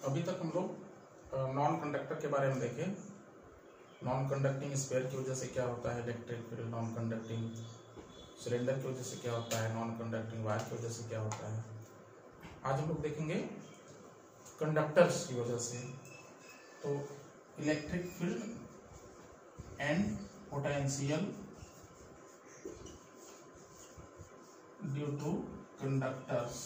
अभी तक हम लोग नॉन कंडक्टर के बारे में देखे। नॉन कंडक्टिंग स्फीयर की वजह से क्या होता है electric field, non conducting cylinder की वजह से क्या होता है, नॉन कंडक्टिंग वायर की वजह से क्या होता है। आज हम लोग देखेंगे कंडक्टर्स की वजह से। तो electric field and potential due to conductors.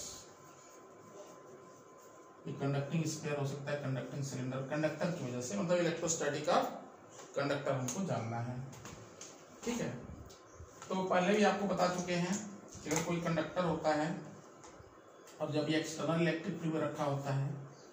ये कंडक्टिंग स्फीयर हो सकता है, कंडक्टिंग सिलेंडर, कंडक्टर की वजह से, मतलब इलेक्ट्रोस्टैटिक ऑफ कंडक्टर हमको जानना है। ठीक है, तो पहले भी आपको बता चुके हैं कि अगर कोई कंडक्टर होता है और जब ये एक्सटर्नल इलेक्ट्रिक फील्ड में रखा होता है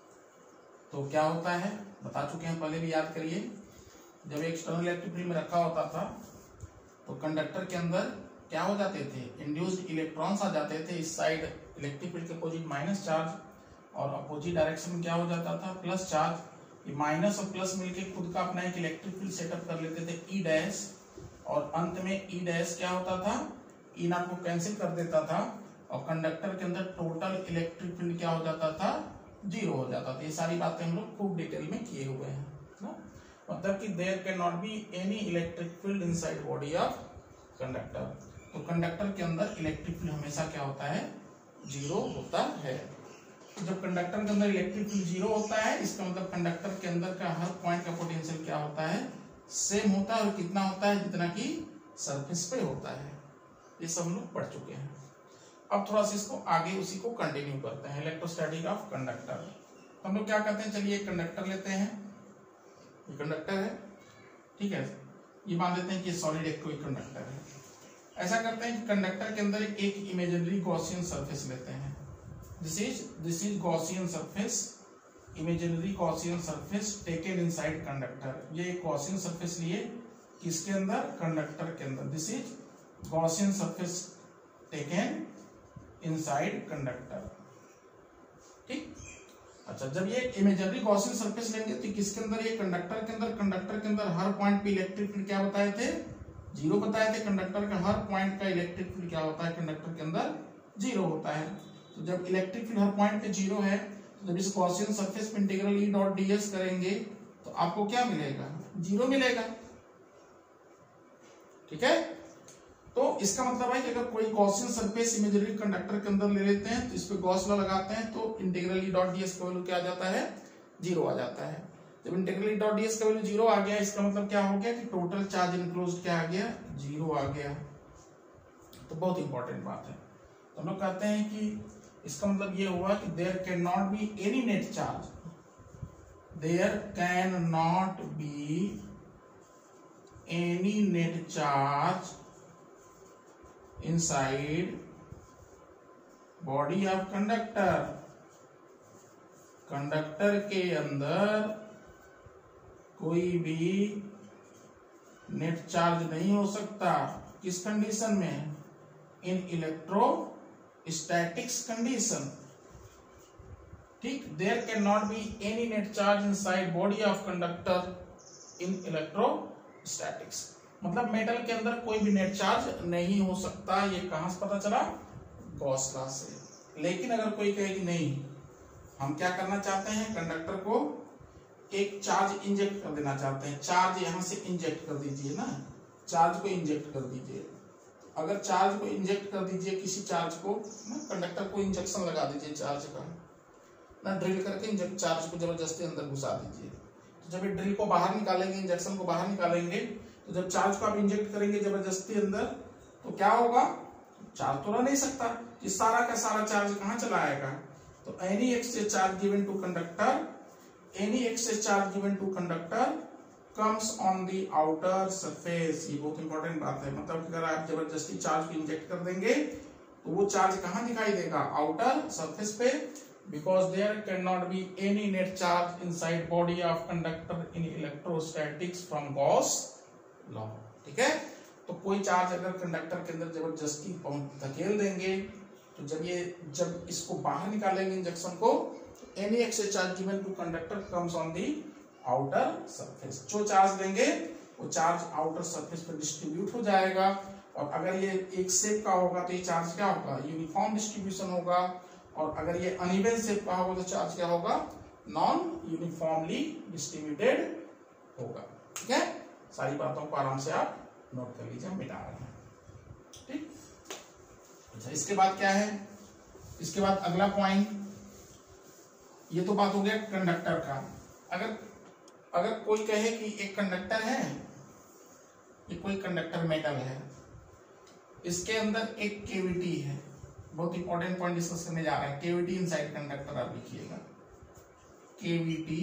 तो क्या होता है, बता चुके हैं पहले भी, याद करिए। जब एक्सटर्नल इलेक्ट्रिक फील्ड में रखा होता था तो कंडक्टर के अंदर क्या हो जाते थे, इंड्यूस्ड इलेक्ट्रॉन्स आ जाते थे। इस साइड इलेक्ट्रिक फील्ड के अपोजिट माइनस चार्ज और अपोजिट डायरेक्शन में क्या हो जाता था, प्लस चार्ज। ये माइनस और प्लस मिलके खुद का अपना एक इलेक्ट्रिक फील्ड सेटअप कर लेते थे ई डैश, और अंत में ई डैश क्या होता था, ई नॉट को कैंसिल कर देता था और कंडक्टर के अंदर टोटल इलेक्ट्रिक फील्ड क्या हो जाता था, जीरो हो जाता था। ये सारी बातें हम लोग खूब डिटेल में किए हुए हैं ना। मतलब कि there can not be any electric field inside body of conductor. तो कंडक्टर के अंदर इलेक्ट्रिक फील्ड हमेशा क्या होता है, जीरो होता है। जब कंडक्टर के अंदर इलेक्ट्रिक फील्ड जीरो होता है, इसका मतलब कंडक्टर के अंदर का हर पॉइंट का पोटेंशियल क्या होता है, सेम होता है, और कितना होता है, जितना कि सरफेस पे होता है। ये सब हम लोग पढ़ चुके हैं। अब थोड़ा सा इसको आगे उसी को कंटिन्यू करते हैं, इलेक्ट्रोस्टैटिक ऑफ कंडक्टर। हम लोग क्या करते हैं, चलिए एक कंडक्टर लेते हैं, ये कंडक्टर है, ठीक है, ये मान लेते हैं कि सॉलिड एक कोई कंडक्टर है। ऐसा करते हैं कि कंडक्टर के अंदर एक इमेजिनरी गॉसियन सरफेस लेते हैं। This is Gaussian surface, imaginary Gaussian surface taken inside conductor। ये एक Gaussian surface लिए किसके अंदर, कंडक्टर के अंदर। This is Gaussian surface taken inside conductor। ठीक, अच्छा, जब ये इमेजिनरी Gaussian surface लेंगे तो किसके अंदर, ये कंडक्टर के अंदर हर पॉइंट पे इलेक्ट्रिक फील्ड क्या बताए थे, जीरो बताए थे। कंडक्टर का हर पॉइंट का इलेक्ट्रिक फील्ड क्या होता है, कंडक्टर के अंदर जीरो होता है। तो जब इलेक्ट्रिक फील्ड हर पॉइंट पे जीरो है, तो जब इस गॉसियन सरफेस पे इंटीग्रल ई डॉट डीएस करेंगे तो आपको क्या मिलेगा, जीरो मिलेगा। ठीक है, तो इसका मतलब है कि अगर कोई गॉसियन सरफेस इमेजिनरी कंडक्टर के अंदर ले लेते हैं तो इस पे गॉस लॉ लगाते हैं तो इंटीग्रल ई डॉट डीएस का वैल्यू क्या आ जाता है, जीरो आ जाता है। जब इंटीग्रल ई डॉट डीएस का वैल्यू जीरो आ गया, इसका मतलब क्या हो गया कि टोटल चार्ज इनक्लोज्ड क्या आ गया, जीरो आ गया। तो बहुत इंपॉर्टेंट बात है। तो हम लोग कहते हैं कि इसका मतलब ये हुआ कि there can not be any net charge, there can not be any net charge inside body of conductor. Conductor के अंदर कोई भी नेट चार्ज नहीं हो सकता। किस कंडीशन में, इन इलेक्ट्रोस्टैटिक्स कंडीशन। ठीक, there can not be any net charge inside body of conductor in electrostatics. मतलब मेटल के अंदर कोई भी नेट चार्ज नहीं हो सकता। ये कहां से पता चला, गॉस लॉ से। लेकिन अगर कोई कहे कि नहीं, हम क्या करना चाहते हैं, कंडक्टर को एक चार्ज इंजेक्ट कर देना चाहते हैं, चार्ज यहां से इंजेक्ट कर दीजिए ना, चार्ज को इंजेक्ट कर दीजिए। अगर चार्ज को इंजेक्ट कर दीजिए, किसी चार्ज को ना, कंडक्टर को इंजेक्शन लगा दीजिए चार्ज का ना, ड्रिल करके इंजेक्ट चार्ज को जबरदस्ती अंदर घुसा दीजिए। तो जब ये ड्रिल को बाहर निकालेंगे, इंजेक्शन को बाहर निकालेंगे, तो जब चार्ज को आप इंजेक्ट करेंगे जबरदस्ती अंदर, तो क्या होगा, चार्ज तो रह नहीं सकता। ये सारा का सारा चार्ज कहाँ चला आएगा। तो any excess charge given to conductor, any excess charge given to conductor comes on the outer surface। ये बहुत इंपॉर्टेंट बात है। मतलब अगर आप जबरदस्ती चार्ज को इंजेक्ट कर देंगे तो वो चार्ज कहाँ दिखाई देगा, आउटर सरफेस पे। Because there can not be any net charge inside body of conductor in electrostatics from Gauss law. ठीक है, तो कोई चार्ज अगर कंडक्टर के अंदर जबरदस्ती धकेल देंगे तो जब इसको बाहर निकालेंगे इंजेक्शन को, any excess charge given to conductor comes on the outer surface. जो चार्ज देंगे वो चार्ज आउटर सरफेस पर डिस्ट्रीब्यूट हो जाएगा। और अगर ये एक शेप का होगा तो ये चार्ज क्या होगा, यूनिफॉर्म डिस्ट्रीब्यूशन होगा। और अगर ये अनइवन शेप का होगा तो चार्ज क्या होगा, नॉन यूनिफॉर्मली डिस्ट्रीब्यूटेड होगा। ठीक है, सारी बातों को आराम से आप नोट कर लीजिए, मिटा रहे हैं। ठीक, अच्छा इसके बाद क्या है, इसके बाद अगला पॉइंट, ये तो बात हो गया कंडक्टर का। अगर कोई कहे कि एक कंडक्टर है, ये कोई कंडक्टर मेटल है, इसके अंदर एक केविटी है, बहुत इंपॉर्टेंट पॉइंट डिस्कस करने जा रहे हैं। केविटी इनसाइड कंडक्टर आप लिखिएगा, केविटी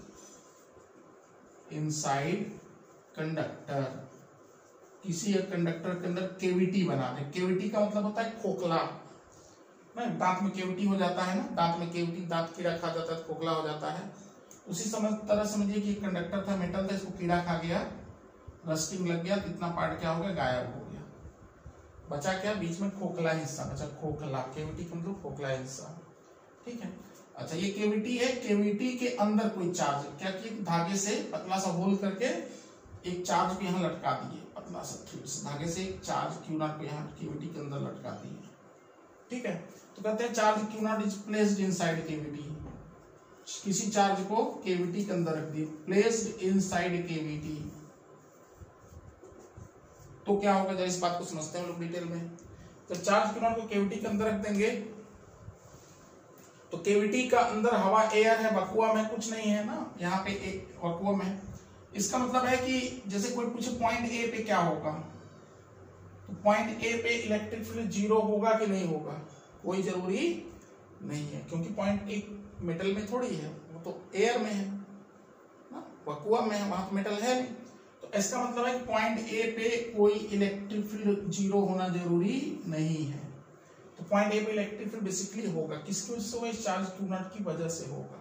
इनसाइड कंडक्टर। किसी एक कंडक्टर के अंदर केविटी बना दे। केविटी का मतलब होता है खोखला, दांत में केविटी हो जाता है ना, दांत में केविटी, दांत कीड़ा खा जाता है, खोखला हो जाता है। उसी तरह समझिए कि कंडक्टर था, मेटल था, इसको कीड़ा खा गया, रस्टिंग लग गया, इतना पार्ट क्या हो गया, गायब हो गया। बचा क्या, बीच में खोखला हिस्सा बचा, खोखला, केविटी का मतलब खोखला हिस्सा। ठीक है, अच्छा ये केविटी है, केविटी के अंदर कोई चार्ज क्या किया, धागे से पतला सा होल करके एक चार्ज को यहाँ लटका दिए, पतला सा धागे से एक चार्ज क्यू नॉट को यहाँ केविटी के अंदर लटका दिए। ठीक है, तो कहते हैं charge Q naught is placed inside cavity. किसी चार्ज को केविटी के अंदर रख दिए, प्लेस्ड इनसाइड केविटी। तो क्या होगा, जरा इस बात को समझते हैं हम लोग डिटेल में। तो चार्ज क्यू नॉट को केविटी के अंदर रख देंगे, तो केविटी का अंदर हवा, एयर है, वैक्यूम है, कुछ नहीं है ना, यहाँ पे एक वैक्यूम है। इसका मतलब है कि जैसे कोई पूछे पॉइंट ए पे क्या होगा, तो पॉइंट ए पे इलेक्ट्रिक फील्ड जीरो होगा कि नहीं होगा, कोई जरूरी नहीं है, क्योंकि पॉइंट एक मेटल में थोड़ी है, वो तो एयर में है ना, वैक्यूम में है, वहां तो मेटल है नहीं। तो इसका मतलब है कि पॉइंट ए पे कोई इलेक्ट्रिक फील्ड जीरो होना जरूरी नहीं है। तो पॉइंट ए पे इलेक्ट्रिक फील्ड बेसिकली होगा, किसकी वजह से होगा, इस चार्ज क्यू नॉट की वजह से होगा।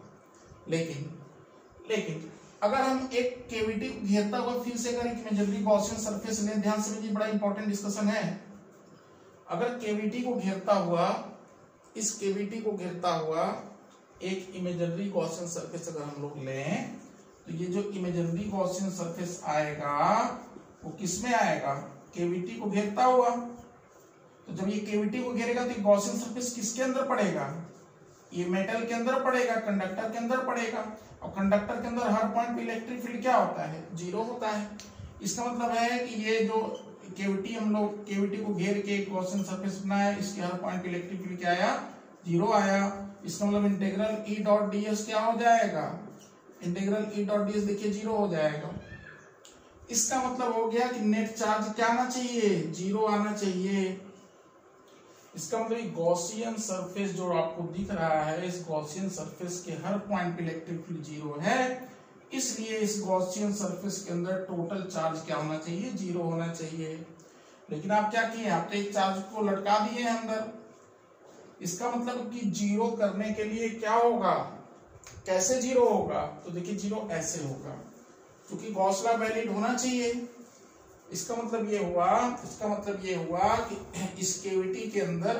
लेकिन अगर हम एक केविटी घेरता हुआ फिर से अगर एक इमेजिनरी गॉसियन सरफेस लें, ध्यान से समझिए, बड़ा इंपॉर्टेंट डिस्कशन है। अगर केविटी को घेरता हुआ, इस केविटी को घेरता हुआ एक इमेजिनरी गॉसियन सरफेस अगर हम लोग लें, तो ये जो इमेजिनरी गॉसियन सरफेस आएगा वो किस में आएगा, केविटी को घेरता हुआ। तो जब ये केविटी को घेरेगा तो गॉसियन सरफेस किसके अंदर पड़ेगा, ये मेटल के अंदर पड़ेगा, कंडक्टर के अंदर पड़ेगा। और कंडक्टर के अंदर हर पॉइंट पे इलेक्ट्रिक फील्ड क्या होता है, जीरो होता है। इसका मतलब है कि ये जो केविटी, हम लोग केविटी को घेर के एक गॉसियन सरफेस बनाया, इसके हर पॉइंट पे इलेक्ट्रिक फील्ड क्या आया, जीरो आया। इसका मतलब इंटीग्रल ई डॉट डीएस क्या हो जाएगा, इंटीग्रल ई डॉट डीएस देखिए जीरो हो जाएगा। इसका मतलब हो गया कि नेट चार्ज क्या आना चाहिए, जीरो आना चाहिए। इसका मतलब गॉसियन सरफेस जो आपको दिख रहा है, इस गॉसियन सरफेस के हर पॉइंट पे इलेक्ट्रिक फील्ड जीरो है, इसलिए इस गॉसियन सरफेस के अंदर टोटल चार्ज क्या होना चाहिए, जीरो होना चाहिए। लेकिन आप क्या किए, आप तो एक चार्ज को लटका दिए अंदर। इसका मतलब कि जीरो करने के लिए क्या होगा, कैसे जीरो होगा, तो देखिए जीरो ऐसे होगा, क्योंकि गॉस लॉ वैलिड होना चाहिए। इसका मतलब ये हुआ कि इस केविटी के अंदर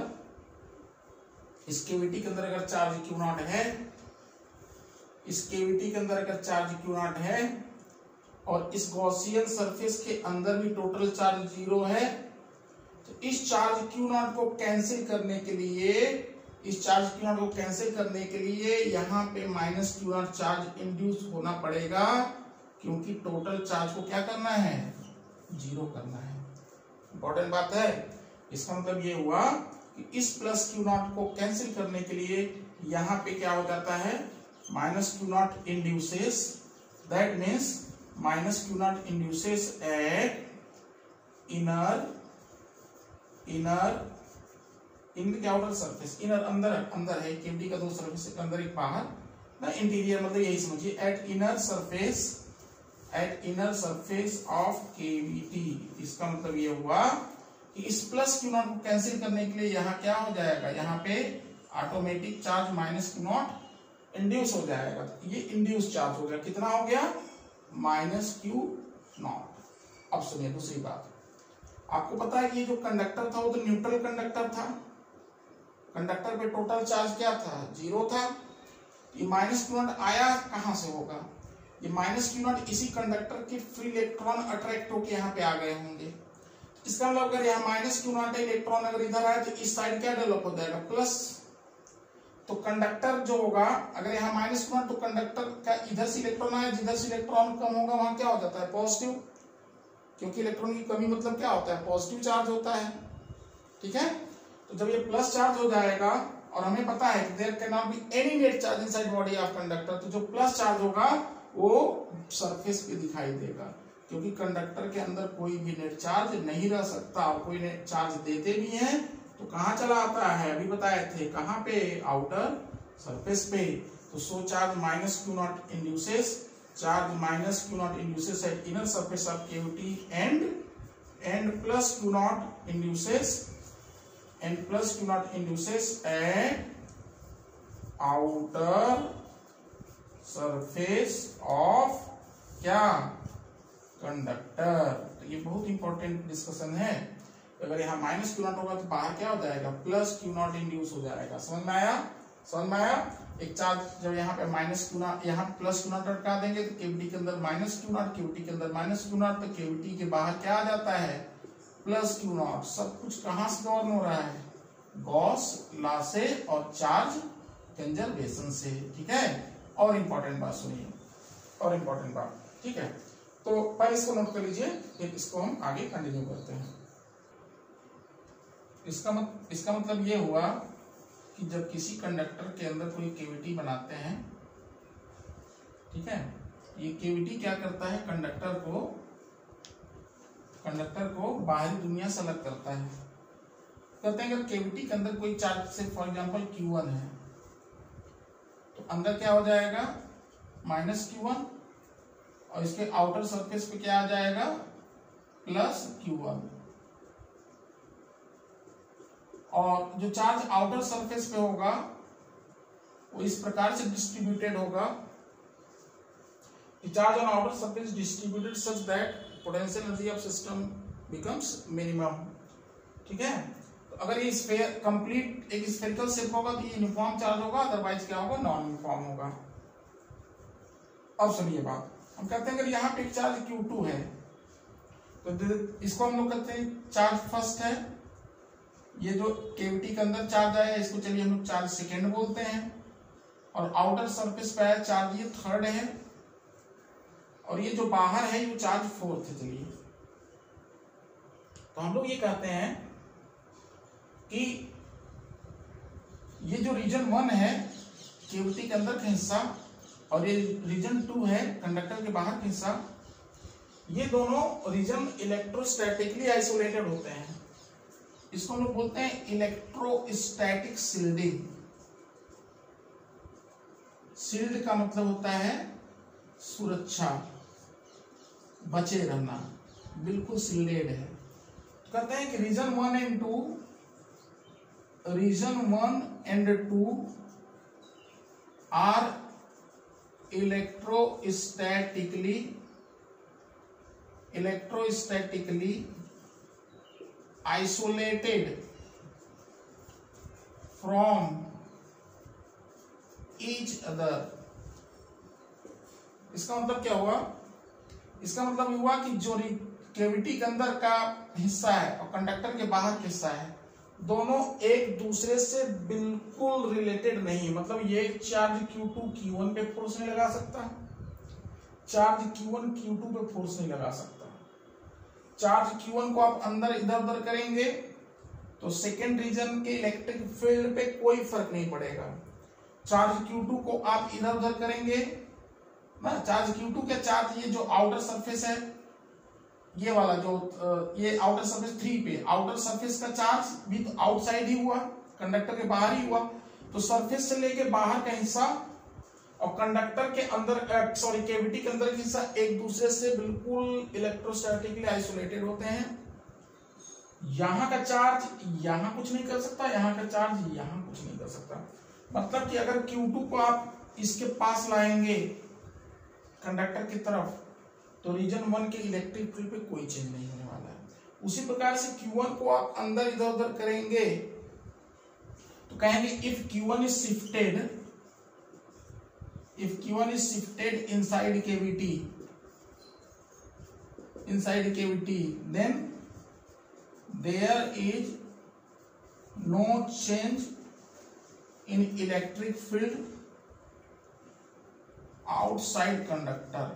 अगर चार्ज क्यू नॉट है, इस केविटी के अंदर अगर चार्ज क्यू नॉट है और इस गॉसियन सरफेस के अंदर भी टोटल चार्ज जीरो है, तो इस चार्ज क्यू नॉट को कैंसिल करने के लिए यहाँ पे minus Q naught charge induce होना पड़ेगा, क्योंकि टोटल चार्ज को क्या करना है, जीरो करना है। इंपॉर्टेंट बात है। इसका मतलब ये हुआ कि इस प्लस क्यू नॉट को कैंसिल करने के लिए यहाँ पे क्या हो जाता है, minus Q naught induces, that means minus Q naught induces at inner क्या आउटर सरफेस, इनर अंदर है, केविटी का दो सरफेस, एक अंदर एक बाहर ना, इंटीरियर मतलब यही समझिए, at inner surface of cavity. इसका मतलब ये हुआ कि इस प्लस क्यू नॉट को कैंसिल करने के लिए यहाँ क्या हो जाएगा, यहाँ पे automatic charge minus Q naught induce हो जाएगा। ये इंड्यूस चार्ज हो गया, कितना हो गया, माइनस क्यू नॉट। अब सुनिए दूसरी बात, आपको पता है कि ये जो कंडक्टर था वो तो न्यूट्रल कंडक्टर था, कंडक्टर पे टोटल चार्ज क्या था, जीरो था। ये माइनस क्यू नॉट आया कहां से होगा, ये माइनस क्यू नॉट इसी कंडक्टर के फ्री इलेक्ट्रॉन अट्रैक्ट होकर यहाँ पे आ गए होंगे। इसका मतलब अगर यहाँ माइनस क्यू नॉट इलेक्ट्रॉन अगर इधर आए तो इस साइड क्या डेवलप हो जाएगा, प्लस। तो कंडक्टर जो होगा, अगर यहाँ माइनस क्यू नॉट, तो कंडक्टर का इधर से इलेक्ट्रॉन आया, जिधर से इलेक्ट्रॉन कम होगा वहां क्या हो जाता है, पॉजिटिव, क्योंकि इलेक्ट्रॉन की कमी मतलब क्या होता है, पॉजिटिव चार्ज होता है। ठीक है, तो जब ये प्लस चार्ज हो जाएगा, और हमें पता है कि there can not be any net charge inside body of conductor, तो जो प्लस चार्ज होगा वो सरफेस पे दिखाई देगा, क्योंकि कंडक्टर के अंदर कोई भी नेट चार्ज नहीं रह सकता, और कोई नेट चार्ज देते भी हैं तो कहाँ चला आता है, अभी बताए थे कहाँ पे, आउटर सरफेस पे। तो so charge minus Q naught induces, charge minus Q naught induces at inner surface of cavity and plus Q naught induces at outer surface of क्या, कंडक्टर। तो ये बहुत इंपॉर्टेंट डिस्कशन है। अगर यहाँ माइनस क्यू नॉट होगा तो बाहर क्या हो जाएगा, प्लस क्यू नॉट इंड्यूस हो जाएगा। समझ में आया, समझ में आया। एक चार्ज जब यहाँ पे माइनस क्यू नॉट, यहाँ प्लस क्यू नॉट लटका देंगे तो कैविटी के अंदर माइनस क्यू नॉट, कैविटी के अंदर माइनस क्यू नॉट, तो कैविटी के बाहर क्या आ जाता है, प्लस क्यू नॉट। सब कुछ कहाँ से गवर्न हो रहा है, गॉस लॉ से और चार्ज कंजर्वेशन से। ठीक है, और इम्पोर्टेंट बात सुनिए, और इम्पोर्टेंट बात, ठीक है। तो पहले इसको नोट कर लीजिए, फिर इसको हम आगे कंटिन्यू करते हैं। इसका मतलब ये हुआ कि जब किसी कंडक्टर के अंदर कोई कैविटी बनाते हैं, ठीक है, ये कैविटी क्या करता है, कंडक्टर को बाहरी दुनिया से अलग करता है। कहते हैं अगर कैविटी के अंदर कोई चार्ज से फॉर एग्जांपल Q1 है, तो अंदर क्या हो जाएगा, माइनस Q1, और इसके आउटर सरफेस पे क्या आ जाएगा, प्लस Q1। और जो चार्ज आउटर सरफेस पे होगा वो इस प्रकार से डिस्ट्रीब्यूटेड होगा, charge on outer surface distributed such that potential energy of system becomes minimum. ठीक है, तो अगर ये स्फीयर कंप्लीट एक स्फेरिकल शेप होगा तो ये यूनिफॉर्म चार्ज होगा, अदरवाइज क्या होगा, नॉन यूनिफॉर्म होगा। अब सुनिए बात, हम कहते हैं अगर यहाँ पे एक चार्ज Q2 है तो इसको हम लोग कहते हैं चार्ज फर्स्ट है। ये जो कैविटी के अंदर चार्ज आया इसको चलिए हम लोग चार्ज सेकेंड बोलते हैं, और आउटर सरफेस पे आया चार्ज ये थर्ड है, और ये जो बाहर है ये चार्ज फोर्थ है। चलिए, तो हम लोग ये कहते हैं कि ये जो रीजन 1 है कैविटी के अंदर का हिस्सा, और ये रीजन 2 है कंडक्टर के बाहर का हिस्सा, ये दोनों रीजन इलेक्ट्रोस्टैटिकली आइसोलेटेड होते हैं। इसको हम लोग बोलते हैं इलेक्ट्रोस्टैटिक शील्डिंग। शील्ड का मतलब होता है सुरक्षा, बचे रहना, बिल्कुल शील्डेड है। तो कहते हैं कि region 1 and 2 are electrostatically isolated from each other। इसका मतलब क्या हुआ, इसका मतलब हुआ कि जो कैविटी के अंदर का हिस्सा है और कंडक्टर के बाहर का हिस्सा है, दोनों एक दूसरे से बिल्कुल रिलेटेड नहीं। मतलब ये चार्ज Q2 Q1 पे फोर्स नहीं लगा सकता, चार्ज Q1 Q2 पे फोर्स नहीं लगा सकता। चार्ज Q1 को आप अंदर इधर उधर करेंगे तो सेकेंड रीजन के इलेक्ट्रिक फील्ड पे कोई फर्क नहीं पड़ेगा। चार्ज Q2 को आप इधर उधर करेंगे ना, चार्ज Q2 के चार्ज ये जो आउटर सरफेस है, ये वाला जो ये आउटर सरफेस 3 पे, आउटर सरफेस का चार्ज भी तो आउटसाइड ही हुआ, कंडक्टर के बाहर ही हुआ। तो सरफेस से लेके बाहर का हिस्सा और कंडक्टर के अंदर कैविटी के अंदर का हिस्सा एक दूसरे से बिल्कुल इलेक्ट्रोस्टैटिकली आइसोलेटेड होते हैं। यहाँ का चार्ज यहाँ कुछ नहीं कर सकता, यहाँ का चार्ज यहाँ कुछ नहीं कर सकता। मतलब कि अगर Q2 को आप इसके पास लाएंगे कंडक्टर की तरफ, तो रीजन 1 के इलेक्ट्रिक फील्ड पे कोई चेंज नहीं होने वाला है। उसी प्रकार से Q1 को आप अंदर इधर उधर करेंगे तो कहेंगे if Q1 is shifted inside cavity, then there is no change in electric field outside conductor.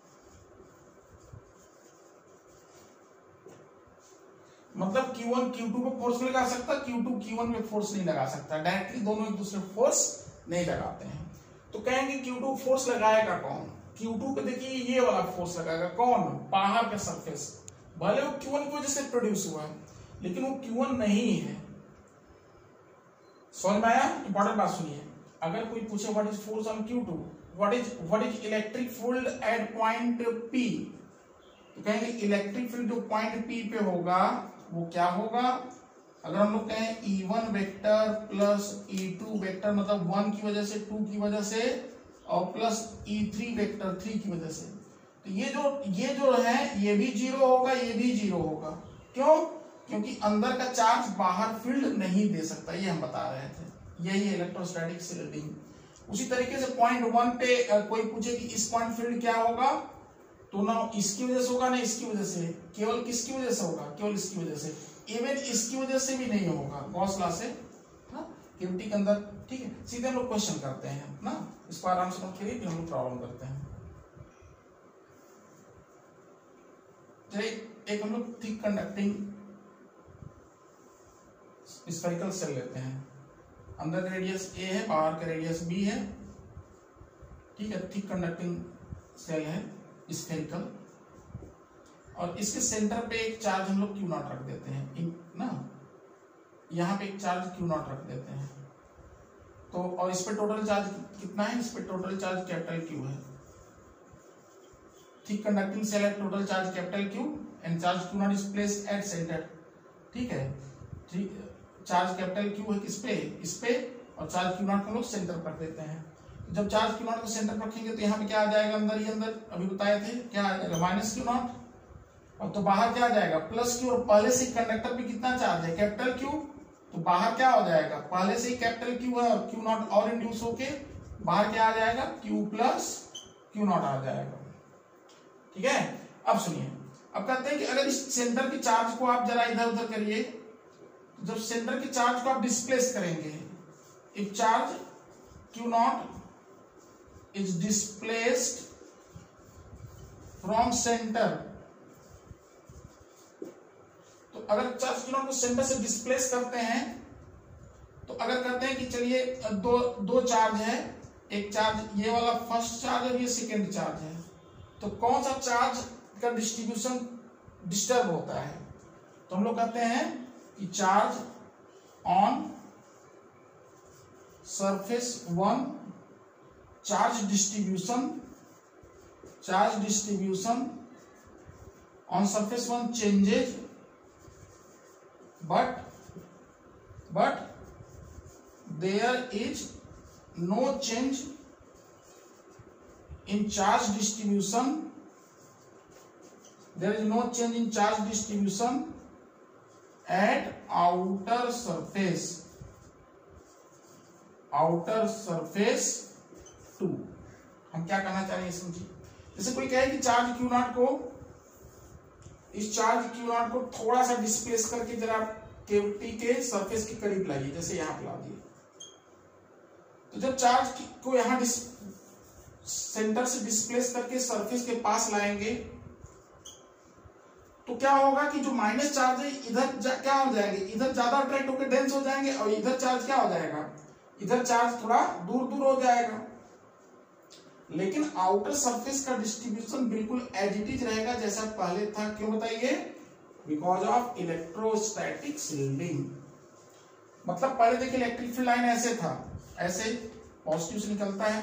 मतलब Q1 Q2 पे फोर्स नहीं लगा सकता, Q2 Q1 पे फोर्स नहीं लगा सकता, डायरेक्टली दोनों एक दूसरे पे फोर्स नहीं लगाते हैं। तो कहेंगे Q2 फोर्स लगाएगा कौन? Q2 पे देखिए ये वाला फोर्स लगाएगा कौन? बाहर का सरफेस, भले वो Q1 की वजह से प्रोड्यूस हुआ है लेकिन वो Q1 नहीं है। समझ में आया? इंपॉर्टेंट बात सुनिए, अगर कोई पूछे what is force on Q2, what is electric field at point P, तो कहेंगे इलेक्ट्रिक फील्ड जो पॉइंट P पे होगा वो क्या होगा? अगर हम लोग कहें E1 vector plus E2 vector, मतलब 1 की वजह से, 2 की वजह से और प्लस E3 वेक्टर 3 की वजह से, तो ये जो है ये भी जीरो होगा, ये भी जीरो होगा। क्यों? क्योंकि अंदर का चार्ज बाहर फील्ड नहीं दे सकता, ये हम बता रहे थे, यही है इलेक्ट्रोस्टैटिक शील्डिंग। उसी तरीके से पॉइंट 1 पे कोई पूछे कि इस पॉइंट फील्ड क्या होगा, तो ना इसकी वजह से होगा ना इसकी वजह से, केवल किसकी वजह से होगा? केवल इसकी वजह से, इवन इसकी वजह से भी नहीं होगा, गॉस लॉ से कैविटी के अंदर। ठीक है, सीधे हम लोग क्वेश्चन करते हैं ना, इसको आराम से नोट करिए फिर हम लोग प्रॉब्लम करते हैं। चलिए एक हम लोग थिक कंडक्टिंग स्फेरिकल सेल लेते हैं, अंदर का रेडियस A है, बाहर का रेडियस B है। ठीक है, थिक कंडक्टिंग सेल है स्फेरिकल, और इसके सेंटर पे एक चार्ज हम लोग Q0 रख देते हैं ना, यहाँ पे एक चार्ज Q0 रख देते हैं। तो और इस पे टोटल चार्ज कितना है? इस पे टोटल चार्ज कैपिटल Q है। थिक कंडक्टिंग सेल है, total charge capital Q and charge Q0 is placed at centre. ठीक है, चार्ज कैपिटल Q है किस पे? इस पे, और चार्ज Q0 को हम लोग सेंटर पर देते हैं। जब चार्ज Q0 को सेंटर पर रखेंगे तो यहाँ पे क्या आ जाएगा? अंदर ही अंदर अभी बताए थे क्या आ जाएगा? माइनस Q0, और तो बाहर क्या आ जाएगा? Plus Q। और पहले से कंडक्टर पे कितना चार्ज है? कैपिटल Q, तो बाहर क्या हो जाएगा? पहले से ही कैपिटल Q है और Q0 और इंड्यूस होके बाहर क्या आ जाएगा? Q प्लस Q0 आ जाएगा। ठीक है, अब सुनिए, अब कहते हैं कि अगर इस सेंटर के चार्ज को आप जरा इधर उधर करिए, जब सेंटर के चार्ज को आप डिस्प्लेस करेंगे, if charge Q0 is displaced from center, तो अगर चार्ज Q0 को सेंटर से डिस्प्लेस करते हैं, तो अगर कहते हैं कि चलिए दो चार्ज है, एक चार्ज ये वाला फर्स्ट चार्ज और ये सेकेंड चार्ज है, तो कौन सा चार्ज का डिस्ट्रीब्यूशन डिस्टर्ब होता है? तो हम लोग कहते हैं कि charge on surface 1, charge distribution on surface 1 changes, but there is no change in charge distribution. There is no change in charge distribution at outer surface 2। हम क्या कहना चाह रहे हैं समझिए, जैसे कोई कहे कि चार्ज Q0 को, इस चार्ज Q0 को थोड़ा सा डिस्प्लेस करके जरा कैविटी के सरफेस के करीब लाइए, जैसे यहां पे ला दिए, तो जब चार्ज को यहां सेंटर से डिस्प्लेस करके सरफेस के पास लाएंगे, तो क्या होगा कि जो माइनस चार्ज है इधर क्या हो जाएंगे? इधर ज्यादा अट्रैक्ट होकर डेंस हो जाएंगे, और इधर चार्ज क्या हो जाएगा? इधर चार्ज थोड़ा दूर दूर हो जाएगा। लेकिन आउटर सरफेस का डिस्ट्रीब्यूशन बिल्कुल एज इट इज रहेगा जैसा पहले था। क्यों बताइए? Because of electrostatic shielding. मतलब पहले देखिए इलेक्ट्रिक फील्ड लाइन ऐसे था, ऐसे पॉजिटिव से निकलता है,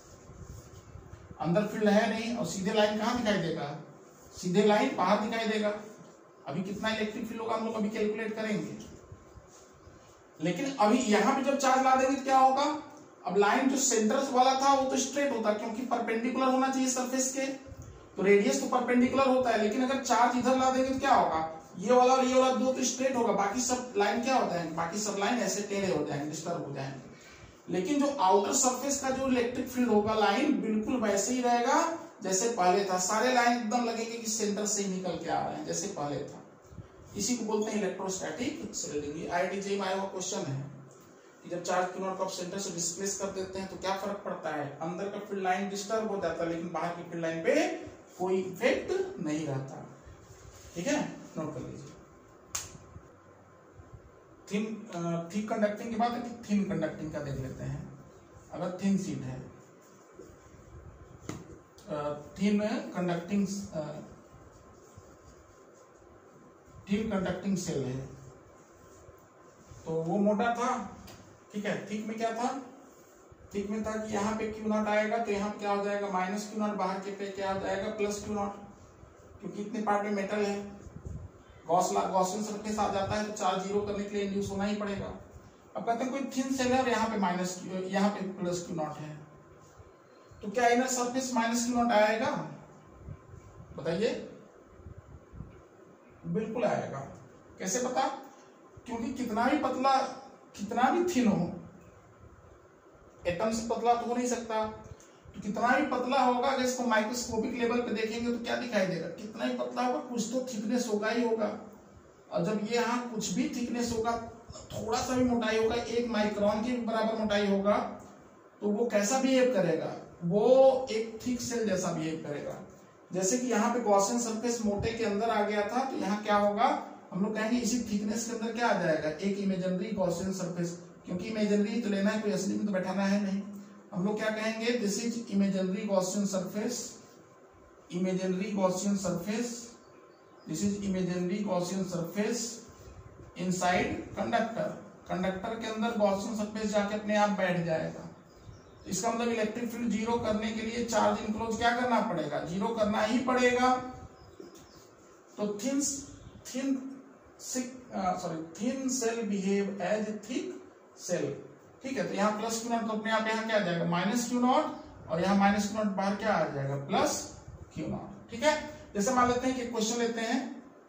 अंदर फील्ड है नहीं, और सीधे लाइन कहां दिखाई देगा? सीधे लाइन बाहर दिखाई देगा। अभी कितना इलेक्ट्रिक फील्ड होगा हम लोग अभी कैलकुलेट करेंगे। लेकिन अभी यहां पे जब चार्ज ला देंगे तो क्या होगा? अब लाइन जो सेंटर वाला था वो तो स्ट्रेट होता, क्योंकि परपेंडिकुलर होना चाहिए सरफेस के, तो रेडियस तो परपेंडिकुलर होता है। लेकिन अगर चार्ज इधर ला देंगे तो क्या होगा? ये वाला और ये वाला दो तो स्ट्रेट होगा, बाकी सब लाइन क्या हो जाएंगे? बाकी सब लाइन ऐसे टेढ़े हो जाएंगे, डिस्टर्ब हो जाएंगे। लेकिन जो आउटर सरफेस का जो इलेक्ट्रिक फील्ड होगा, लाइन बिल्कुल वैसे ही रहेगा जैसे पहले था। सारे लाइन एकदम लगेंगे कि सेंटर से ही निकल के आ रहे हैं जैसे पहले था। इसी को बोलते हैं इलेक्ट्रोस्टैटिक शील्डिंग। IIT JEE में आया हुआ क्वेश्चन है। कि जब चार्ज Q0 को आप सेंटर से डिस्प्लेस कर देते हैं तो क्या फर्क पड़ता है, अंदर का फील्ड लाइन डिस्टर्ब हो जाता है लेकिन बाहर की फील्ड लाइन पे कोई इफेक्ट नहीं रहता। ठीक है, नोट कर लीजिए। थिक कंडक्टिंग के बाद थिन कंडक्टिंग का देख लेते हैं। अगर थिन शीट है, थिन कंडक्टिंग सेल है तो वो मोटा था, ठीक है। थिक में क्या था, थिक में था कि यहाँ पे Q0 आएगा तो यहाँ पे क्या हो जाएगा माइनस Q0, बाहर के पे क्या हो जाएगा प्लस Q0, क्योंकि इतने पार्ट में मेटल है। गॉसियन सरफेस आ जाता है तो चार्ज जीरो करने के लिए इंड्यूस होना ही पड़ेगा। अब कहते हैं कोई थिन सेल है और यहाँ पे यहाँ पे प्लस Q0 है तो क्या इनर सरफेस माइनस Q0 आएगा, बताइए? बिल्कुल आएगा। कैसे पता? क्योंकि कितना भी पतला, कितना भी थिन हो, एटम से पतला तो हो नहीं सकता, तो कितना भी पतला होगा अगर इसको माइक्रोस्कोपिक लेवल पे देखेंगे तो क्या दिखाई देगा, कितना ही पतला होगा कुछ तो थिकनेस होगा ही होगा। और जब ये यहाँ कुछ भी थिकनेस होगा, थोड़ा सा भी मोटाई होगा, 1 माइक्रोन के बराबर मोटाई होगा, तो वो कैसा बिहेव करेगा, वो एक थिक सेल जैसा बिहेव करेगा। जैसे कि यहाँ पे गॉसियन सरफेस मोटे के अंदर आ गया था तो यहाँ क्या होगा, हम लोग कहेंगे इसी थिकनेस के अंदर क्या आ जाएगा, एक इमेजिनरी गॉसियन सरफेस, क्योंकि इमेजिनरी तो लेना है, कोई असली में तो बैठाना है नहीं। हम लोग क्या कहेंगे, this is imaginary Gaussian surface, imaginary Gaussian surface, this is imaginary Gaussian surface inside conductor. Conductor के अंदर गॉसियन सरफेस जाके अपने आप बैठ जाएगा। इसका मतलब इलेक्ट्रिक फील्ड जीरो करने के लिए चार्ज इनक्लोज क्या करना पड़ेगा, जीरो करना ही पड़ेगा। तो thin shell behave as thick shell, ठीक है। तो यहाँ प्लस Q0 तो अपने आप यहाँ क्या आ जाएगा माइनस Q0, और यहाँ माइनस Q0 बाहर क्या आ जाएगा प्लस Q0, ठीक है। जैसे मान लेते हैं कि क्वेश्चन लेते हैं,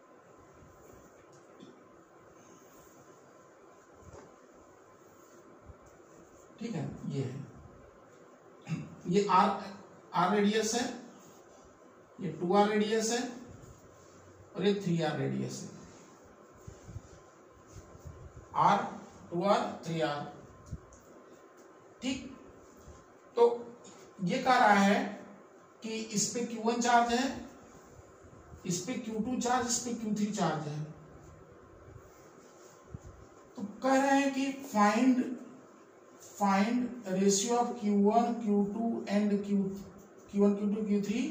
ठीक है, ये R रेडियस है, ये 2R रेडियस है और ये 3R रेडियस है, R 2R 3R, ठीक। तो ये कह रहा है कि इस पे Q1 चार्ज है, इस पे Q2 चार्ज, इस पे Q3 चार्ज है। तो कह रहे हैं कि find ratio of Q1 Q2 and Q1 Q2 Q3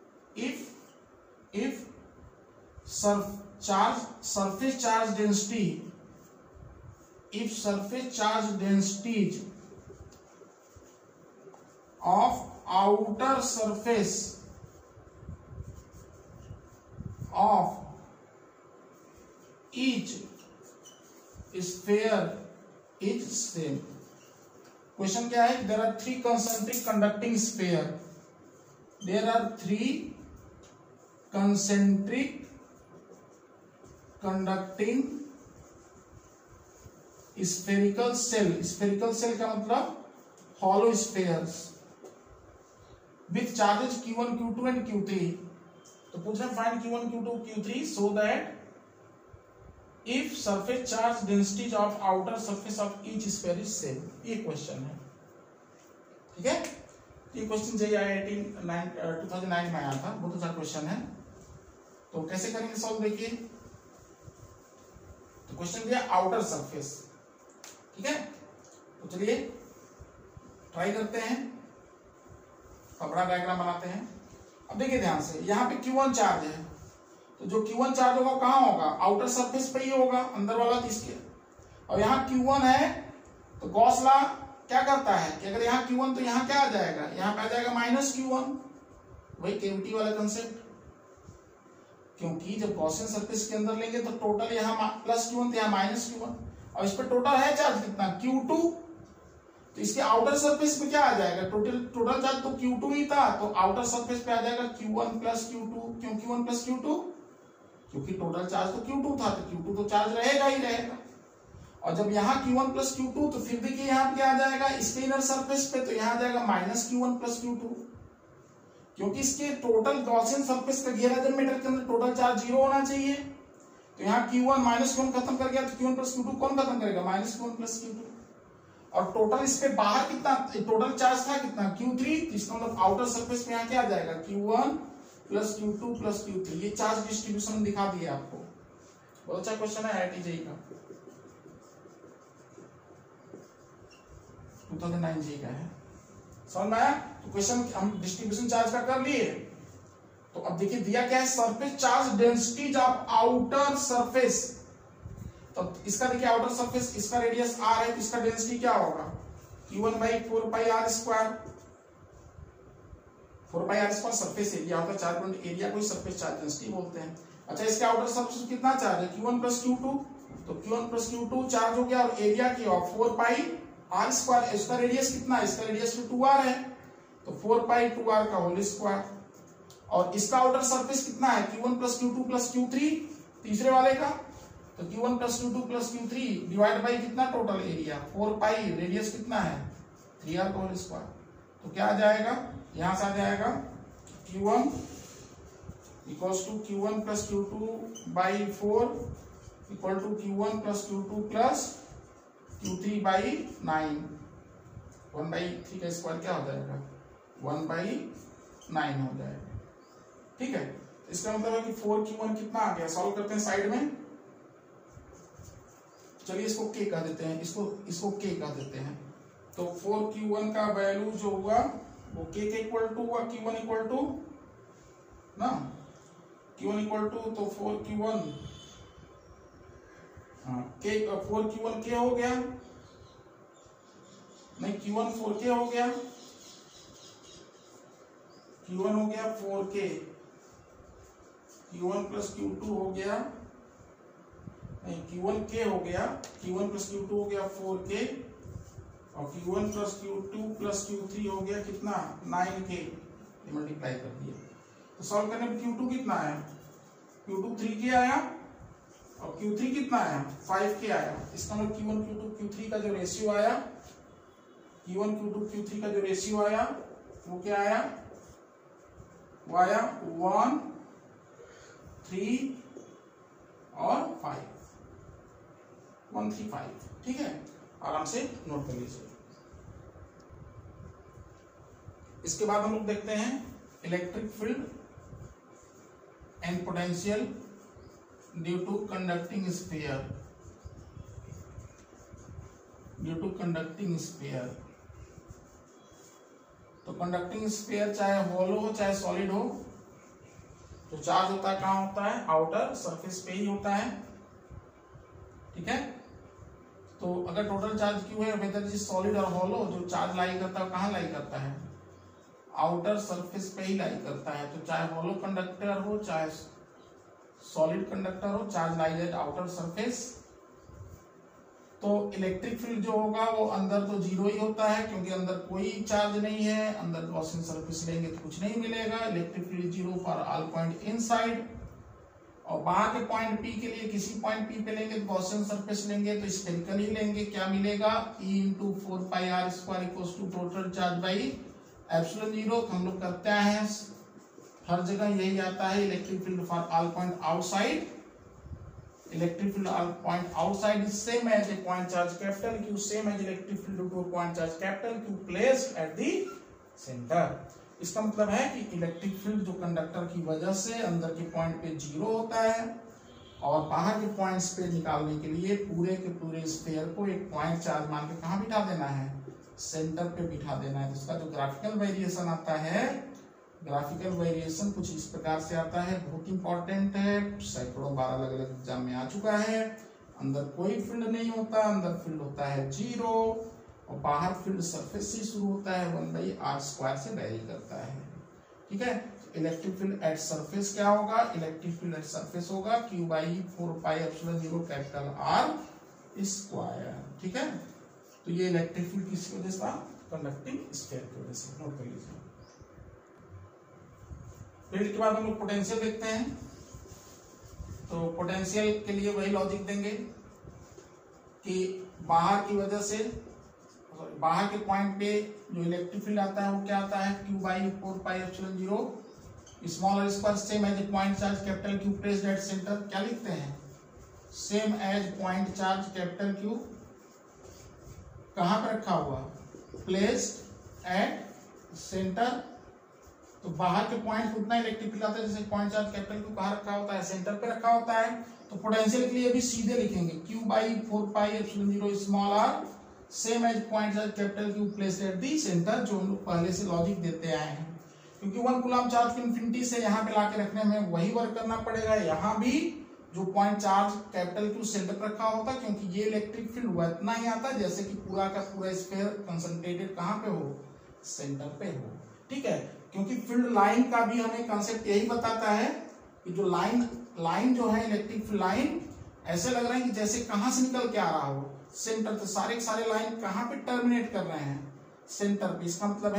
if surface charge density, if surface charge densities of outer surface of each sphere is same। Question क्या है, there are 3 concentric conducting sphere, there are 3 concentric conducting spherical cell, spherical cell का मतलब hollow spheres with charges Q1 Q2 and Q3। तो पूछ रहे हैं find Q1 Q2 Q3 so that if surface charge densities of outer surface of each sphere is same। ये question है, ठीक है। ये क्वेश्चन JEE 2009 में आया था, बहुत अच्छा क्वेश्चन है। तो कैसे करेंगे सॉल्व, देखिए। तो क्वेश्चन दिया आउटर सरफेस, ठीक है। तो चलिए ट्राई करते हैं, बड़ा डायग्राम बनाते हैं। अब देखिए ध्यान से, यहाँ पे Q1 चार्ज है, तो जो Q1 चार्ज होगा कहाँ होगा, आउटर सरफेस पे ही होगा, अंदर वाला इसके। और यहाँ Q1 है तो गॉस लॉ क्या करता है कि अगर यहाँ Q1 तो यहाँ क्या आ जाएगा, यहाँ पे आ जाएगा माइनस Q1, वही केविटी वाला कंसेप्ट। क्योंकि जब गॉसियन सरफेस के अंदर लेंगे तो टोटल यहाँ प्लस Q1 तो यहाँ माइनस Q1, और इस पे टोटल है चार्ज कितना Q2, तो इसके आउटर सरफेस पे क्या आ जाएगा, टोटल चार्ज तो Q2 ही था, तो आउटर सरफेस पे आ जाएगा Q1 प्लस Q2। क्यों Q1 प्लस Q2, क्योंकि टोटल चार्ज तो Q2 था, तो Q2 तो चार्ज रहेगा ही रहेगा। और जब यहाँ Q1 प्लस Q2, तो फिर देखिए यहाँ पे क्या आ जाएगा, इसके इनर सरफेस पे तो यहाँ आ जाएगा माइनस Q1 प्लस Q2, क्योंकि इसके टोटल गॉसियन सरफेस का घेरा जब मीटर के अंदर टोटल चार्ज 0 होना चाहिए। तो यहाँ Q1 माइनस Q1 खत्म कर गया तो Q1 प्लस Q2 कौन खत्म करेगा, माइनस Q1 प्लस Q2। और टोटल इस पे बाहर कितना, टोटल चार्ज था कितना Q3, इसका मतलब आउटर सरफेस में यहाँ क्या आ जाएगा Q1 plus Q2 plus Q3। ये चार्ज डिस्ट्रीब्यूशन दिखा दिया आपको, बहुत अच्छा क्वेश्चन है IIT JEE का, 2009 JEE का है। समझ में आया? तो क्वेश्चन हम डिस्ट्रीब्यूशन चार्ज का कर लिए। तो अब देखिए दिया क्या है, surface charge densities of outer surface. तो इसका देखिए आउटर सरफेस, इसका रेडियस r है, तो इसका डेंसिटी क्या होगा Q1 by 4πr²। 4πr² surface area होता है, चार्ज पॉइंट एरिया को सरफेस चार्ज डेंसिटी बोलते हैं। अच्छा इसके आउटर सरफेस कितना चार्ज है Q1 प्लस Q2, तो Q1 प्लस Q2 चार्ज हो गया और एरिया की 4πr²। इसका रेडियस कितना है, इसका रेडियस 2r है, तो 4π2r का होल स्क्वायर। और इसका आउटर सरफेस कितना है Q1 plus Q2 plus Q3 तीसरे वाले का, तो Q1 plus Q2 plus Q3 divide by कितना टोटल एरिया 4π, रेडियस कितना है 3r का होल स्क्वायर। तो क्या आ जाएगा, यहां से आ जाएगा Q1 equals to Q1 plus Q2 by 4 equal to Q1 plus Q2 plus Q3 by 9। 1/3 का स्क्वायर क्या हो जाएगा 1/9 हो जाएगा। ठीक है, इसका मतलब है कि 4Q1 कितना आ गया, सॉल्व करते हैं साइड में। चलिए इसको K कह देते हैं, इसको K कह देते हैं। तो 4Q1 का वैल्यू जो हुआ वो K के इक्वल टू हुआ Q1 इक्वल टू ना, Q1 इक्वल टू, तो 4Q1 4Q1 K हो गया, नहीं Q1 4K हो गया, Q1 हो गया 4K, Q1 प्लस Q2 हो गया, नहीं Q1 K हो गया, Q1 प्लस Q2 हो गया 4K, और Q1 plus Q2 plus Q3 हो गया कितना 9K, ये मल्टीप्लाई कर दिया। तो सॉल्व करने पे Q2 कितना आया, Q2 3K आया और Q3 कितना आया 5K आया। इसका मतलब Q1 Q2 Q3 का जो रेशियो आया, Q1 Q2 Q3 का जो रेशियो आया वो क्या आया, वो आया 1 3 और 5, 1 3 5। ठीक है, आराम से नोट कर लीजिए। इसके बाद हम लोग देखते हैं electric field and potential due to conducting sphere. Due to conducting sphere, तो कंडक्टिंग स्फीयर चाहे होलो हो चाहे सॉलिड हो, तो चार्ज होता है कहाँ होता है, आउटर सरफेस पे ही होता है। ठीक है, तो अगर टोटल चार्ज क्यू है, वेदर इज सॉलिड और होलो, जो चार्ज लाई करता है कहाँ लाई करता है, आउटर सरफेस पे ही लाई करता है। तो चाहे होलो कंडक्टर हो चाहे सॉलिड कंडक्टर हो, charge lies at outer surface. तो इलेक्ट्रिक फील्ड जो होगा वो अंदर तो जीरो ही होता है, क्योंकि अंदर कोई चार्ज नहीं है, अंदर गॉसियन सरफेस लेंगे तो कुछ नहीं मिलेगा। Electric field zero for all point inside. और बाहर के पॉइंट P के लिए किसी पॉइंट P पे लेंगे तो गॉसियन सरफेस लेंगे तो स्फेरिकल ही लेंगे। क्या मिलेगा, E into 4πr² equals to total charge by epsilon zero. हम लोग करते हैं हर जगह यही आता है, electric field for all point outside, electric field all point outside is same as a point charge capital Q, same as electric field to point charge capital Q placed at the centre. इसका मतलब है कि electric field जो conductor की वजह से अंदर के पॉइंट पे जीरो होता है, और बाहर के पॉइंट्स पे निकालने के लिए पूरे के पूरे स्फीयर को एक पॉइंट चार्ज मान के कहाँ बिठा देना है, सेंटर पे बिठा देना है। जिसका जो ग्राफिकल वेरिएशन आता है, ग्राफिकल वेरिएशन कुछ इस प्रकार से आता है, बहुत इंपॉर्टेंट है, सैकड़ों बार अलग अलग एग्जाम में आ चुका है। अंदर कोई फील्ड नहीं होता, अंदर फील्ड होता है जीरो, और बाहर फील्ड सरफेस से शुरू होता है, 1/r² से वेरी करता है। ठीक है, इलेक्ट्रिक फील्ड एट सरफेस क्या होगा, इलेक्ट्रिक फील्ड एट सरफेस होगा Q/4πε0 कैपिटल R²। ठीक है, तो ये इलेक्ट्रिक फील्ड किसकी वजह से था, कंडक्टिंग स्फीयर की वजह से। नोट कर लीजिए। फील्ड के बाद हम लोग पोटेंशियल देखते हैं। तो पोटेंशियल के लिए वही लॉजिक देंगे कि बाहर की वजह से, बाहर के पॉइंट पे जो इलेक्ट्रिक फील्ड आता है वो क्या आता है, Q/4πε0 small r square same as point charge capital Q placed at centre. क्या लिखते हैं, same as point charge capital Q कहाँ पे रखा हुआ, प्लेस्ड एट सेंटर। तो बाहर के पॉइंट उतना इलेक्ट्रिक फील्ड आता है जैसे पॉइंट चार्ज कैपिटल क्यू कहाँ रखा होता है, सेंटर पे रखा होता है। तो पोटेंशियल के लिए भी सीधे लिखेंगे Q by 4πε0 small r same as point charge capital Q placed at the centre, जो हम लोग पहले से लॉजिक देते आए हैं। क्योंकि 1 कूलम चार्ज को इन्फिनिटी से यहाँ पे लाके रखने में वही वर्क करना पड़ेगा, यहाँ भी जो point charge capital Q centre पर रखा होता है, क्योंकि ये इलेक्ट्रिक फील्ड उतना ही आता है जैसे कि पूरा का पूरा स्फीयर कंसंट्रेटेड कहाँ पे हो, सेंटर पे हो। ठीक है, क्योंकि फील्ड लाइन का भी हमें कंसेप्ट यही बताता है कि जो लाइन जो है इलेक्ट्रिक फील्ड लाइन ऐसे लग रहा है कि जैसे कहां से निकल के आ रहा हो, सेंटर। तो सारे के सारे लाइन कहां पे टर्मिनेट कर रहे हैं, सेंटर पे। इसका मतलब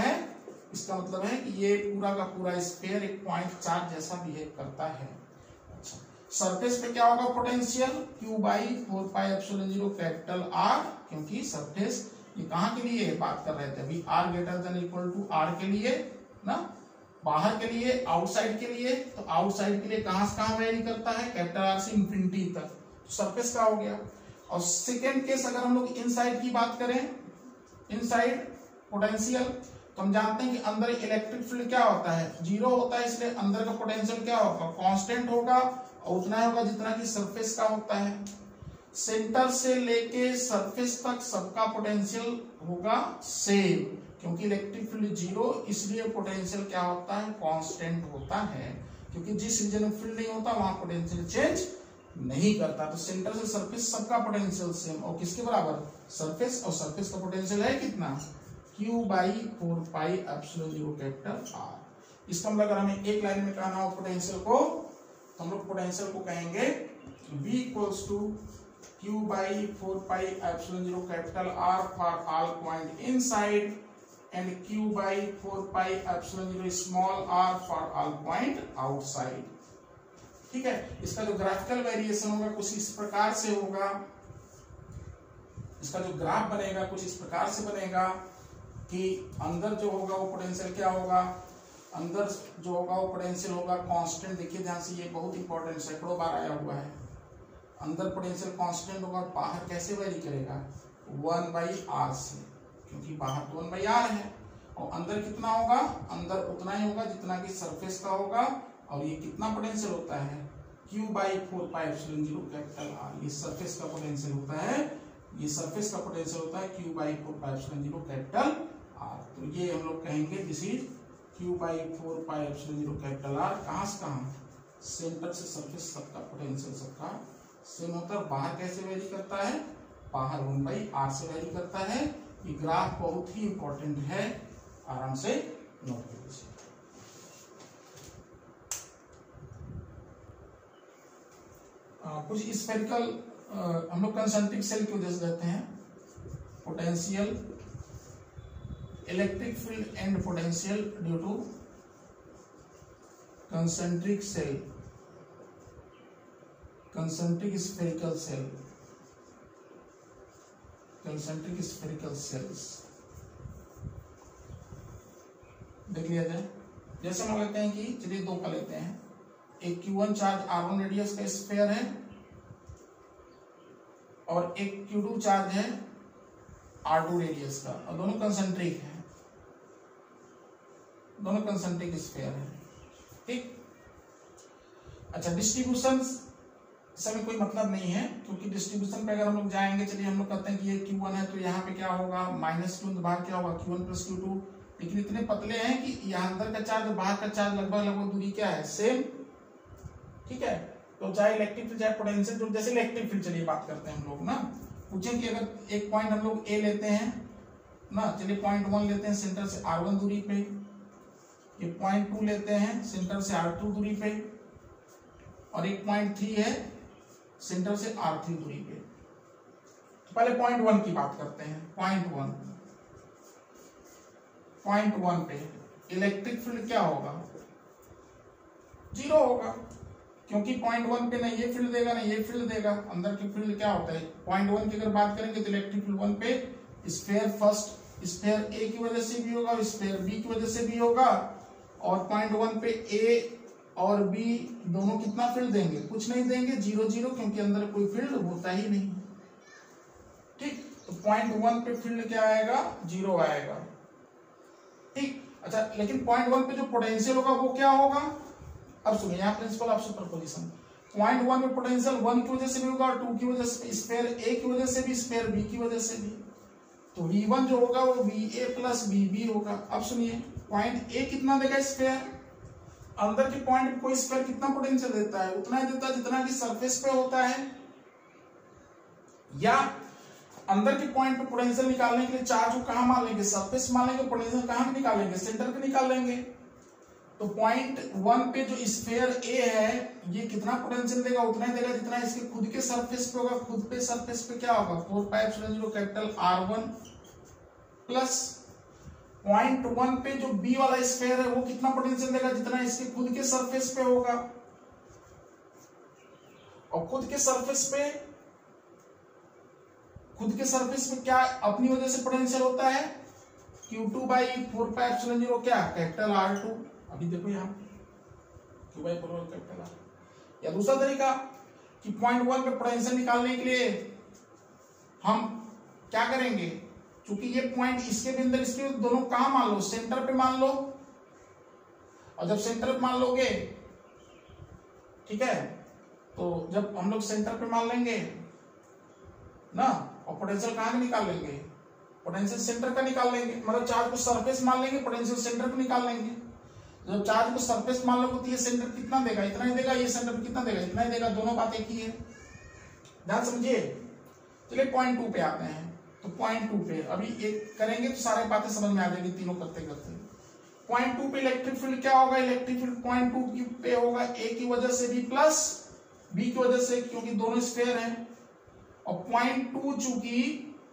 है कि ये पूरा का पूरा स्फीयर एक पॉइंट चार्ज जैसा बिहेव करता है। अच्छा, सरफेस पे क्या होगा potential, Q by 4πε0 capital R, क्योंकि सरफेस ये कहाँ के लिए बात कर रहे थे अभी, R greater than equal to R के लिए ना, बाहर के लिए, आउटसाइड के लिए। तो आउटसाइड के लिए कहां से कहां वेरी करता है, कैपिटल R से इंफिनिटी तक, तो सरफेस का हो गया। और सेकेंड केस अगर हम लोग इनसाइड की बात करें, इनसाइड पोटेंशियल, तो हम जानते हैं कि अंदर इलेक्ट्रिक फील्ड क्या होता है, 0 होता है, इसलिए अंदर का पोटेंशियल क्या होगा, कांस्टेंट होगा, और उतना होगा जितना कि सरफेस का होता है। सेंटर से लेके सरफेस तक सबका पोटेंशियल होगा सेम, क्योंकि इलेक्ट्रिक फील्ड 0, इसलिए पोटेंशियल क्या होता है, कांस्टेंट होता है। क्योंकि जिस रीजन में फील्ड नहीं होता वहां पोटेंशियल चेंज नहीं करता। तो सेंटर से सरफेस सबका पोटेंशियल सेम, और किसके बराबर, सरफेस, और सरफेस का पोटेंशियल है कितना, Q बाई 4πε0 कैपिटल R। इसका मतलब अगर हमें एक लाइन में कहना हो पोटेंशियल को, तो हम लोग पोटेंशियल को कहेंगे V equals to Q by 4πε0 capital R for all point inside and Q by 4πε0 small r for all point outside. ठीक है, इसका जो ग्राफिकल वेरिएशन होगा कुछ इस प्रकार से होगा, इसका जो ग्राफ बनेगा कुछ इस प्रकार से बनेगा कि अंदर जो होगा वो पोटेंशियल क्या होगा, अंदर जो होगा वो पोटेंशियल होगा कांस्टेंट। देखिए ध्यान से, ये बहुत इंपॉर्टेंट सैकड़ों बार आया हुआ है। अंदर पोटेंशियल कांस्टेंट होगा, बाहर कैसे वेरी करेगा, 1/r से, क्योंकि बाहर तो 1/r है। और अंदर कितना होगा, अंदर उतना ही होगा जितना कि सरफेस का होगा। और ये कितना पोटेंशियल होता है, Q बाई 4πε0 कैपिटल R, ये सरफेस का पोटेंशियल होता है, ये सरफेस का पोटेंशियल होता है Q बाई 4πε0 कैपिटल R। तो ये हम लोग कहेंगे this is Q by 4πε0 capital R। कहां से कहां, सेंटर से सरफेस सबका पोटेंशियल सबका सेम होता है। बाहर कैसे वेरी करता है, बाहर 1/r से वेरी करता है। ये ग्राफ बहुत ही इंपॉर्टेंट है, आराम से नोट कर लीजिए। कुछ स्फेरिकल हम लोग कंसेंट्रिक सेल की वजह से देते हैं, potential, electric field and potential due to concentric shell, concentric spherical shell, concentric spherical shells. देख लिया जाए, जैसे हम लेते हैं कि चलिए दो का लेते हैं, एक Q1 चार्ज R1 रेडियस का स्फीयर है और एक Q2 चार्ज है R2 रेडियस का, और दोनों कंसेंट्रिक है, दोनों कंसेंट्रिक स्फीयर है। ठीक, अच्छा, डिस्ट्रीब्यूशन से कोई मतलब नहीं है, क्योंकि डिस्ट्रीब्यूशन पे अगर हम लोग जाएंगे, चलिए हम लोग कहते हैं कि ये Q1 है तो यहाँ पे क्या होगा, -Q, बाहर क्या होगा, Q1 प्लस Q2। लेकिन इतने पतले हैं कि यहाँ अंदर का चार्ज और बाहर का चार्ज लगभग दूरी क्या है, सेम। ठीक है, तो चाहे इलेक्ट्रिक फील्ड चाहे पोटेंशियल, जो जैसे इलेक्ट्रिक फील्ड, चलिए बात करते हैं हम लोग ना, पूछें कि अगर एक पॉइंट हम लोग ए लेते हैं ना, चलिए पॉइंट 1 लेते हैं सेंटर से R1 दूरी पे, ये पॉइंट 2 लेते हैं सेंटर से R2 दूरी पे, और एक पॉइंट 3 है सेंटर से R3 दूरी पे। तो पहले पॉइंट 1 की बात करते हैं। पॉइंट 1 पे इलेक्ट्रिक फील्ड क्या होगा, 0 होगा, क्योंकि पॉइंट 1 पे ना ये फील्ड देगा ना ये फील्ड देगा। अंदर की फील्ड क्या होता है, पॉइंट 1 की अगर बात करेंगे तो इलेक्ट्रिक फील्ड 1 पे स्फीयर, फर्स्ट स्फीयर ए की वजह से भी होगा और स्फीयर बी की वजह से भी होगा। और पॉइंट 1 पे ए और बी दोनों कितना फील्ड देंगे, कुछ नहीं देंगे, 0 0, क्योंकि अंदर कोई फील्ड होता ही नहीं। ठीक, तो 0.1 पे फील्ड क्या आएगा, 0 आएगा। ठीक, अच्छा लेकिन 0.1 पे जो पोटेंशियल होगा वो क्या होगा, अब सुनिए यहाँ प्रिंसिपल ऑफ सुपरपोजिशन। 0.1 में पोटेंशियल 1 की वजह से भी होगा और 2 की वजह से, स्फीयर A की वजह से भी, स्फीयर B की वजह से भी। तो V1 जो होगा वो VA प्लस VB होगा। अब सुनिए पॉइंट A कितना देगा स्फीयर, अंदर के पॉइंट पे कोई स्फीयर कितना पोटेंशियल देता है, उतना ही देता है जितना कि सरफेस पे होता है। या अंदर के पॉइंट पे पोटेंशियल निकालने के लिए चार्ज को कहां मान लेंगे, सरफेस मान लेंगे, पोटेंशियल कहां निकालेंगे, सेंटर पे निकाल लेंगे। तो 0.1 पे जो स्फीयर A है ये कितना पोटेंशियल देगा, उतना ही देगा जितना इसके खुद के सरफेस पे होगा। खुद पे सरफेस पे क्या होगा, 4πε0 कैपिटल R1 प्लस 0.1 पे जो B वाला स्फीयर है वो कितना पोटेंशियल देगा, जितना इसके खुद के सरफेस पे होगा। और खुद के सरफेस पे क्या अपनी वजह से पोटेंशियल होता है, Q2/4πε0 क्या, कैपिटल R2। अभी देखो यहाँ Q/4 कैपिटल R। या दूसरा तरीका कि 0.1 पे पोटेंशियल निकालने के लिए हम क्या करेंगे, क्योंकि ये पॉइंट इसके भी अंदर इसके दोनों कहां मान लो, सेंटर पे मान लो। और जब सेंटर पे मान लोगे, ठीक है, तो जब हम लोग सेंटर पे मान लेंगे ना, और पोटेंशियल कहां का निकाल लेंगे, पोटेंशियल सेंटर का निकाल लेंगे। मतलब चार्ज को सरफेस मान लेंगे, पोटेंशियल सेंटर पे निकाल लेंगे। जब चार्ज को सरफेस मान लोगे तो ये सेंटर कितना देगा, इतना ही देगा, ये सेंटर पे कितना देगा, इतना ही देगा। दोनों बात एक ही है, ध्यान समझिए। चलिए 0.2 पे आते हैं। तो 0.2 पे अभी एक करेंगे तो सारी बातें समझ में आ जाएगी तीनों करते करते। 0.2 पे इलेक्ट्रिक फील्ड क्या होगा, इलेक्ट्रिक फील्ड 0.2 पे होगा A की वजह से भी प्लस B की वजह से, क्योंकि दोनों स्फीयर हैं। और 0.2 चूंकि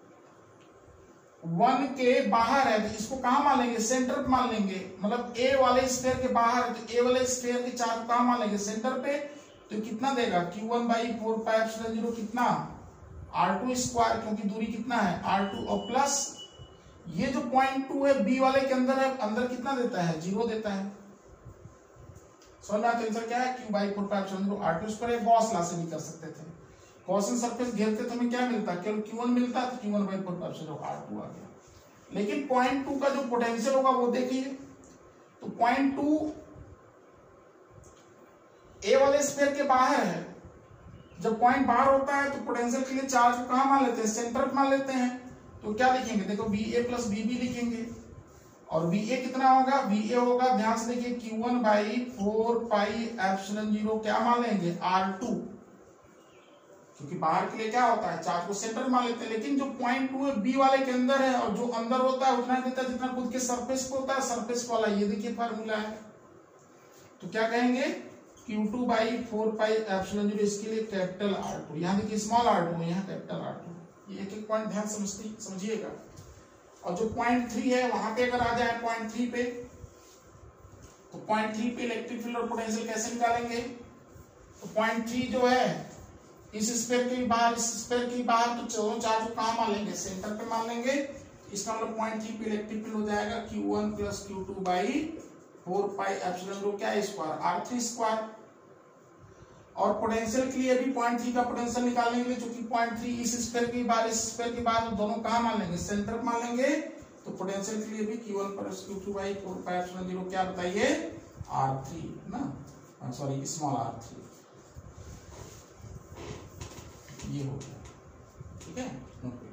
1 के बाहर है तो इसको कहां मान लेंगे, सेंटर पे मान लेंगे। मतलब A वाले स्फीयर के बाहर है तो A वाले स्फीयर के चार्ज कहां मान लेंगे, सेंटर पे। तो कितना देगा, Q1/4πε0 कितना, R2 स्क्वायर, क्योंकि दूरी कितना है R2, और प्लस ये जो 0.2 है B वाले के अंदर है, अंदर कितना देता है, 0 देता है। समझ में आंसर क्या है, Q/4πε0 R2 square. Gauss law से भी कर सकते थे, गॉसियन सरफेस घेरते तो हमें क्या मिलता, केवल Q1 मिलता, तो Q1/4πε0 R2 आ गया। लेकिन 0.2 का जो पोटेंशियल होगा वो देखिए। तो 0.2 A वाले स्फीयर के बाहर है। जब पॉइंट बाहर होता है तो पोटेंशियल के लिए चार्ज को कहां मान लेते हैं, सेंटर पे मान लेते हैं। तो क्या लिखेंगे, देखो VA प्लस VB लिखेंगे। और VA कितना होगा, VA होगा, ध्यान से देखिए, Q1/4πε0 क्या मान लेंगे, R2, क्योंकि बाहर के लिए क्या होता है, चार्ज को सेंटर मान लेते हैं। लेकिन जो 0.2 है B वाले के अंदर है, और जो अंदर होता है उतना देता है जितना खुद के सरफेस पे होता है। सरफेस वाला ये देखिए फार्मूला है। तो क्या कहेंगे, Q2/4πε0, इसके लिए कैपिटल R2, यहाँ देखिए स्मॉल r2, यहाँ कैपिटल R2। ये एक एक पॉइंट ध्यान समझिएगा। और जो 0.3 है वहां पे अगर आ जाए 0.3 पे, तो 0.3 पे इलेक्ट्रिक फील्ड और पोटेंशियल कैसे निकालेंगे। तो 0.3 जो है इस स्फीयर के बाहर, इस स्फीयर के बाहर, तो दोनों चार्ज को कहां मान लेंगे, सेंटर पे मान लेंगे। इसका मतलब 0.3 पे इलेक्ट्रिक फील्ड हो जाएगा Q1 प्लस Q2/4πε0 क्या स्क्वायर, R3 स्क्वायर। और पोटेंशियल के लिए भी 0.3 का पोटेंशियल निकालने के लिए, चूंकि 0.3 इस स्फीयर के बाहर, इस स्फीयर के बाहर, दोनों कहां मान लेंगे, सेंटर पे मान लेंगे। तो पोटेंशियल के लिए भी Q1 प्लस Q2/4πε0 क्या बताइए, R3 ना, सॉरी स्मॉल R3। ये हो गया, ठीक है।